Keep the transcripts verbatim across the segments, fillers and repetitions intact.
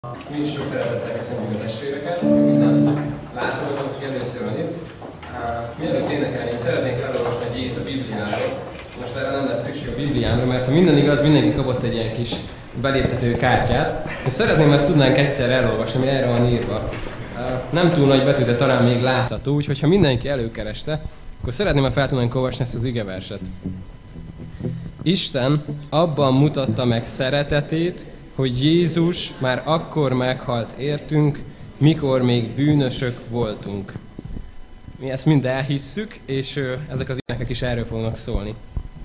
Mi is sok szeretettel köszönjük a testvéreket, minden látogatót, aki először van itt. Mielőtt énekelnénk, szeretnék elolvasni egy igét a Bibliáról. Most erre nem lesz szükség a Bibliámra, mert ha minden igaz, mindenki kapott egy ilyen kis beléptető kártyát. És szeretném, ezt tudnánk egyszer elolvasni, ami erre van írva. Nem túl nagy betű, de talán még látható, úgyhogy ha mindenki előkereste, akkor szeretném, ha fel tudnánk olvasni ezt az igeverset. Isten abban mutatta meg szeretetét, hogy Jézus már akkor meghalt értünk, mikor még bűnösök voltunk. Mi ezt mind elhisszük, és ezek az énekek is erről fognak szólni.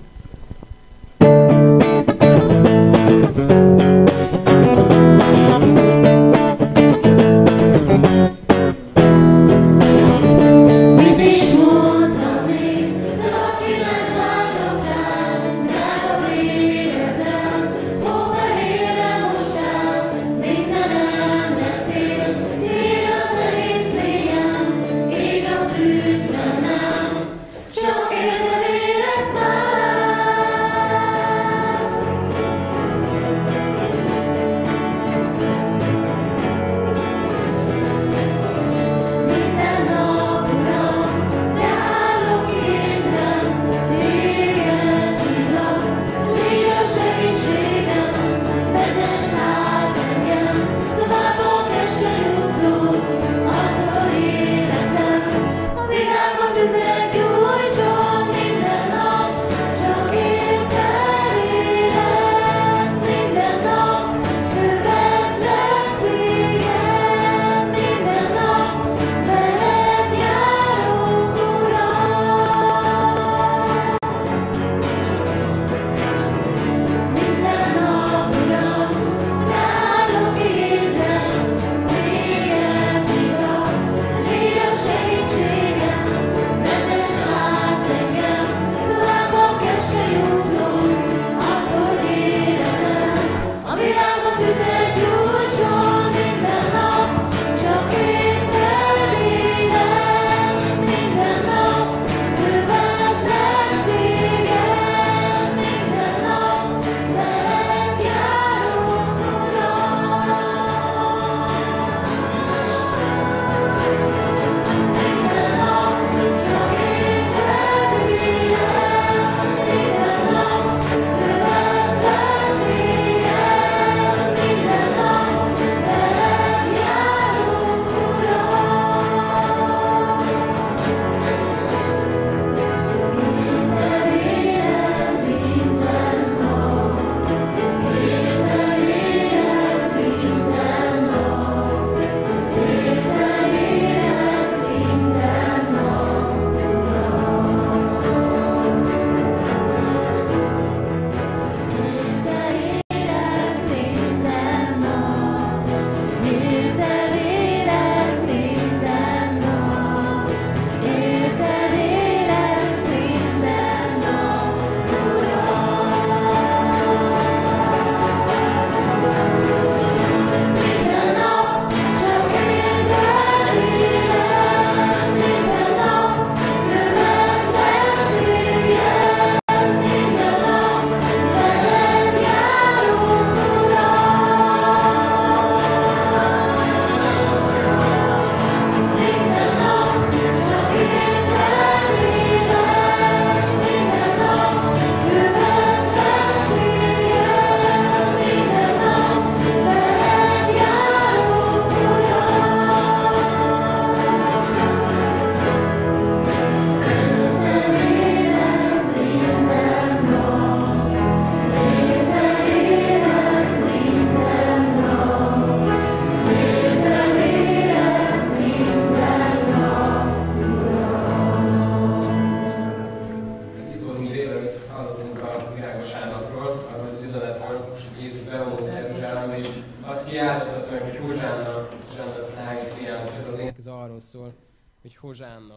Szól, hogy Hozsánna.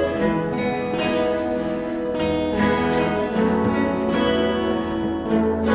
Thank you.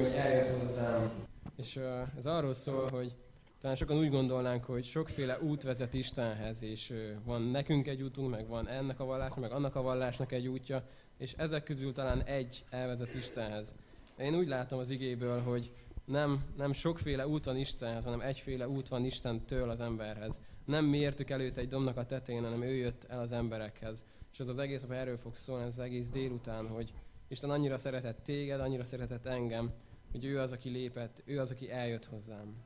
hogy eljött hozzám. És uh, ez arról szól, hogy talán sokan úgy gondolnánk, hogy sokféle út vezet Istenhez, és uh, van nekünk egy útunk, meg van ennek a vallásnak, meg annak a vallásnak egy útja, és ezek közül talán egy elvezet Istenhez. De én úgy látom az igéből, hogy nem, nem sokféle út van Istenhez, hanem egyféle út van Istentől az emberhez. Nem mi értük előtt egy dombnak a tetején, hanem ő jött el az emberekhez. És az az egész, hogy erről fog szólni, ez az egész délután, hogy Isten annyira szeretett téged, annyira szeretett engem, hogy ő az, aki lépett, ő az, aki eljött hozzám.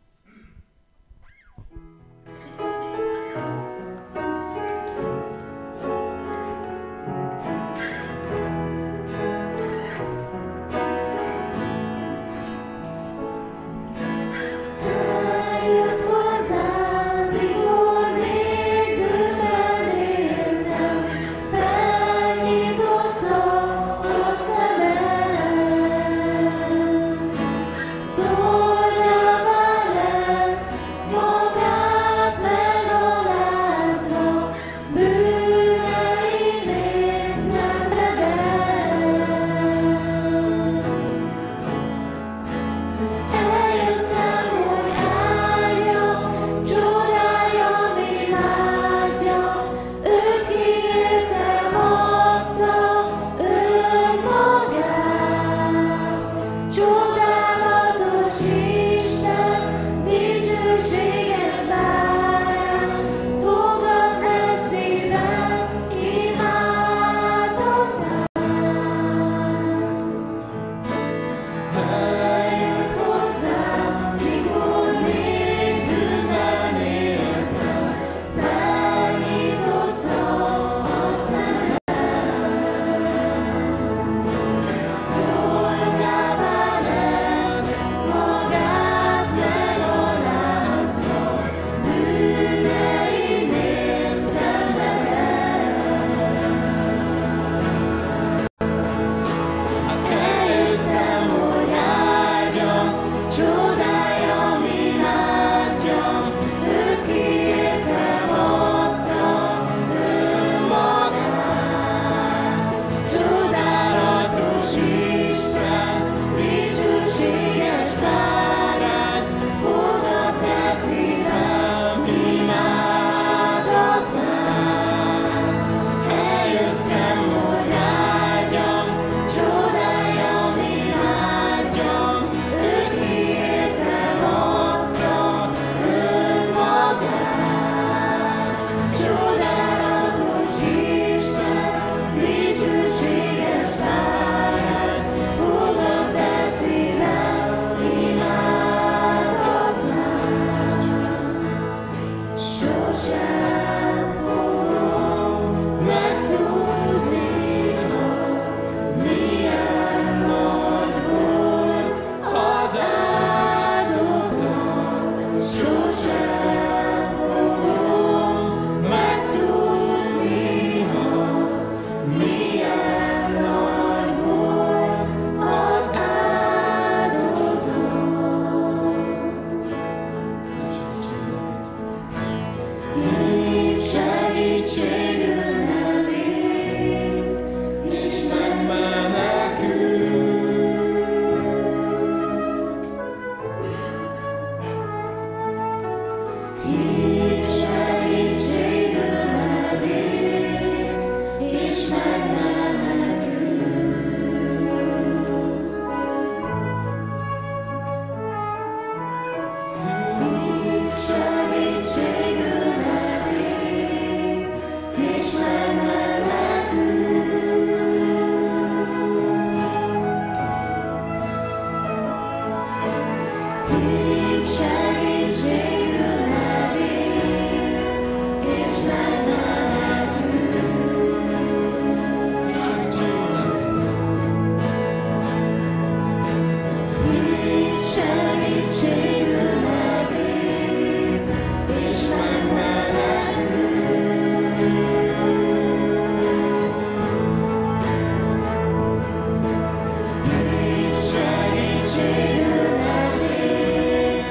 Segítségül elég,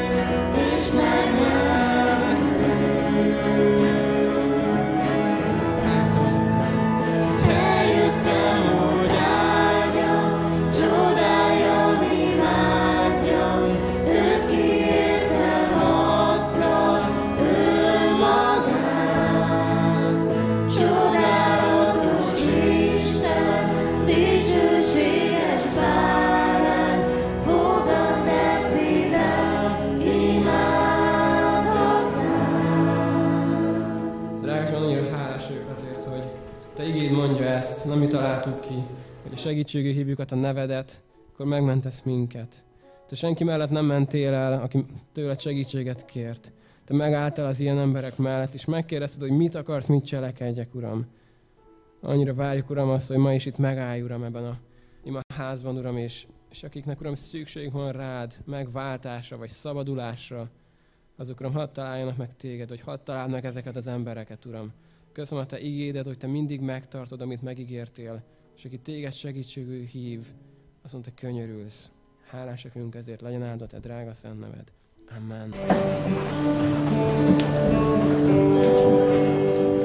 nem mi találtuk ki, hogy a segítségül hívjuk a nevedet, akkor megmentesz minket. Te senki mellett nem mentél el, aki tőled segítséget kért. Te megálltál az ilyen emberek mellett, és megkérdezted, hogy mit akarsz, mit cselekedjek, Uram. Annyira várjuk, Uram, azt, hogy ma is itt megállj, Uram, ebben a ima házban, Uram, és, és akiknek, Uram, szükségük van rád, megváltásra, vagy szabadulásra, azok, Uram, hadd találjanak meg téged, hogy hadd találd meg ezeket az embereket, Uram. Köszönöm a te igédet, hogy te mindig megtartod, amit megígértél, és aki téged segítségül hív, azon te könyörülsz. Hálásak vagyunk ezért, legyen áldott te drága szent neved. Amen.